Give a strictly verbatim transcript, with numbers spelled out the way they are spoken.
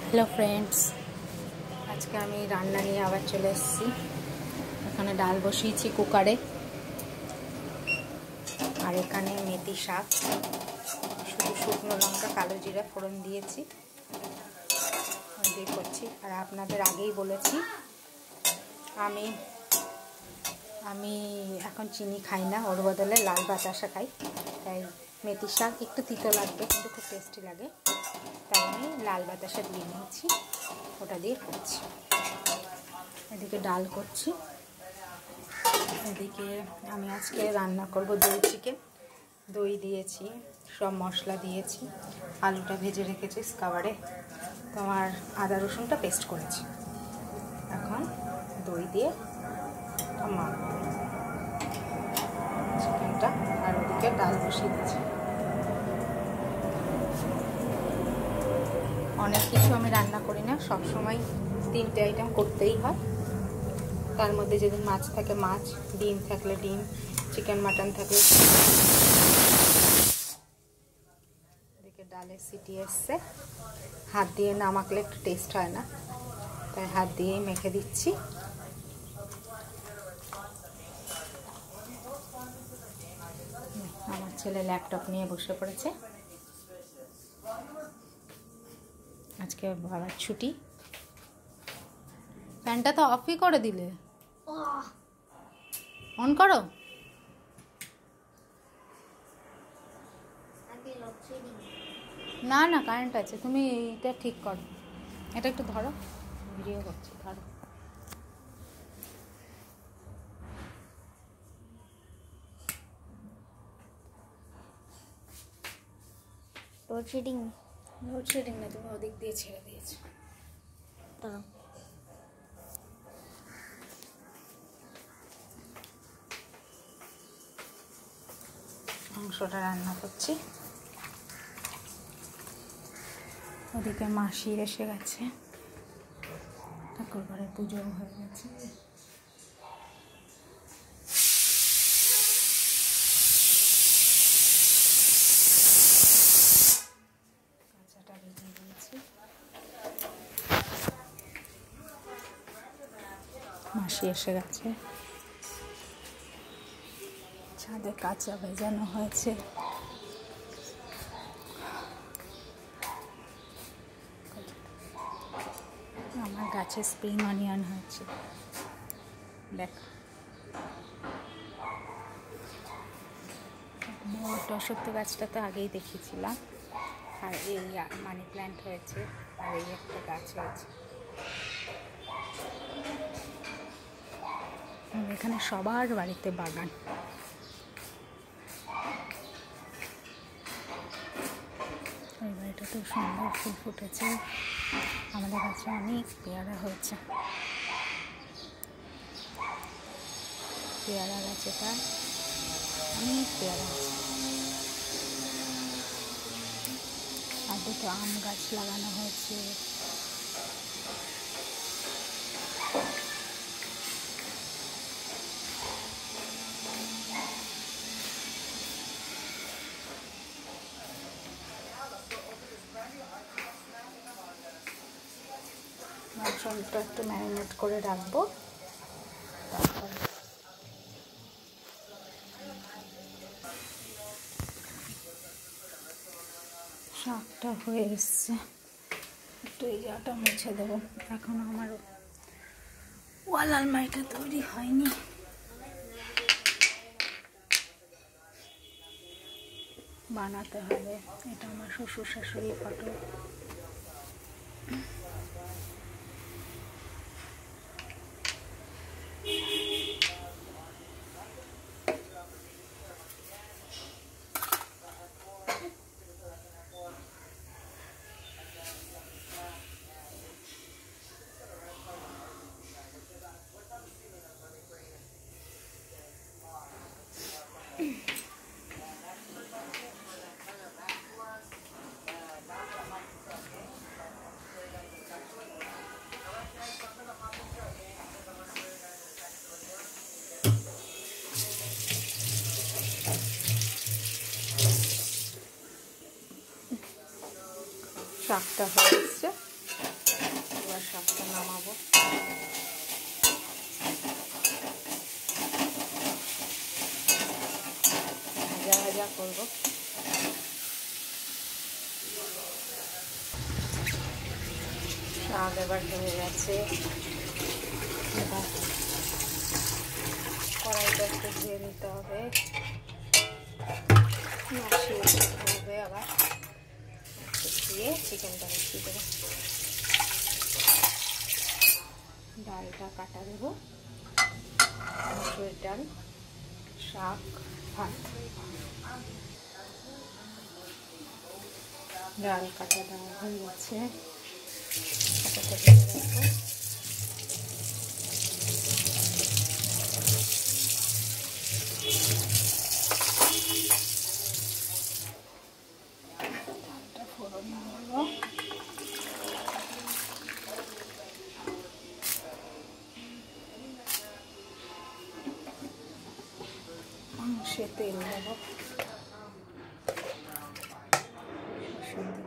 Hello friends, आज के आमी रान्ना निये आबार चले एसेछि। एखाने डाल बसिয়েছি कुकारे और एखाने मेथी शाक शुधु शुकनो लंका कालो जिरा फोड़न दिएছি দিয়ে করছি। আর আপনাদের আগেই বলেছি আমি আমি এখন চিনি খাই না, ওর বদলে লাল বাতাসা খাই। তাই মেথি শাক একটু তিতো লাগবে কিন্তু খুব টেস্টি লাগে, তাই আমি লাল বাতাসা দিয়ে নিয়েছি, ওটা দিয়ে খাচ্ছি। এদিকে ডাল করছি, এদিকে আমি আজকে রান্না করব দই চিকেন। দই দিয়েছি, সব মশলা দিয়েছি, আলুটা ভেজে রেখেছি স্কাবারে, তোমার আদা রসুনটা পেস্ট করেছি। এখন দই দিয়ে মাখবো চিকেনটা, আর ওদিকে ডাল বসিয়ে দিয়েছি। অনেক কিছু আমি রান্না করি না, সব সময় তিনটে আইটেম করতেই হয়। তার মধ্যে যদি মাছ থাকে মাছ, ডিম থাকলে ডিম, চিকেন মাটন থাকলে। এদিকে ডালের সিটি এসছে, হাত দিয়ে না মাখলে একটু টেস্ট হয় না, তাই হাত দিয়েই মেখে দিচ্ছি। আমার ছেলে ল্যাপটপ নিয়ে বসে পড়েছে, আজকে বাবার ছুটি। ফ্যানটা তো অফই করে দিলে, অন করো। না না কারেন্ট আছে, তুমি এটা ঠিক করো, এটা একটু ধরো, ভিডিও করছি, ধরো। লোডশেডিং লোডশেডিং না, তুমি ওদিক দিয়ে ছেড়ে দিয়েছো। দাঁড়াও, মাংসটা রান্না করছি। ওদিকে মাসি এসে গেছে, ঠাকুর ঘরে পুজো হয়ে গেছে। কাঁচাটা ভেজে দিয়েছি, মাসি এসে গেছে। ছাদে কাঁচা ভেজানো হয়েছে, আমার গাছে স্প্রিং অনিয়ন হয়েছে, দেখ। বড় অশ্বত্থ গাছটা তো আগেই দেখিয়েছিলাম, আর এই মানি প্ল্যান্ট হয়েছে, আর এই একটা গাছ হয়েছে। এখানে সবার বাড়িতে বাগান। এই বাড়িটাতেও সুন্দর ফুল ফুটেছে, আমাদের কাছে অনেক পেয়ারা হয়েছে। পেয়ারা গাছে তার অনেক পেয়ারা আছে, আর দুটো আম গাছ লাগানো হয়েছে। মাংসটা একটু ম্যারিনেট করে রাখবো, তারপর শাকটা হয়ে এসছে, একটু এই জায়গাটা মুছে দেবো। এখনো আমার ওয়াল আলমারিটা তৈরি হয়নি, বানাতে হবে। এটা আমার শ্বশুর শাশুড়ি ফটো। শাকটা হয়ে এসছে, শাকটা নামাবো। ভাজা ভাজা করবো। শাক এবার হয়ে গেছে। এবার কড়াইটা একটু ধুয়ে নিতে হবে, নাড়িয়ে দিতে হবে। আবার দিয়ে চিকেনটা বসিয়ে দেবো। ডালটা কাটা দেবো, মুসুর ডাল, শাক, ভাত। ডাল কাটা দেওয়া হয়ে গেছে, কাটাটা দিয়ে রাখবো। ডালটা ফোড়ন দেবো। মাংসে তেল দেবো,